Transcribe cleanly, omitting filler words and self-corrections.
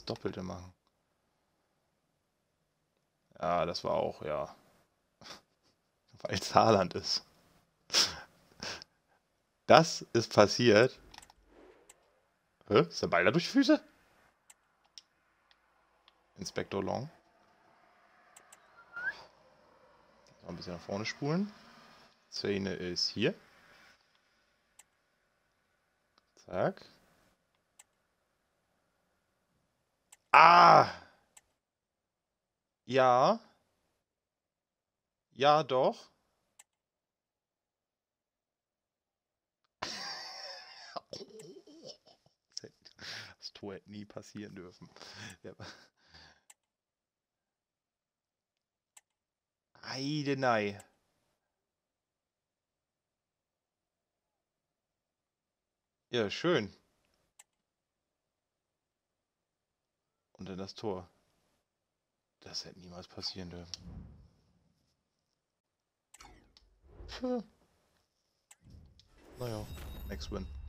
das Doppelte machen. Ja, das war auch, ja. Weil es Haaland ist. Das ist passiert. Hä? Ist der Ball da durch die Füße? Inspektor Long. Mal ein bisschen nach vorne spulen. Szene ist hier. Zack. Ah! Ja. Ja, doch. Das Tor hätte nie passieren dürfen. Ja. Heidenei. Ja, schön. Und dann das Tor. Das hätte niemals passieren dürfen. Puh. Naja, next win.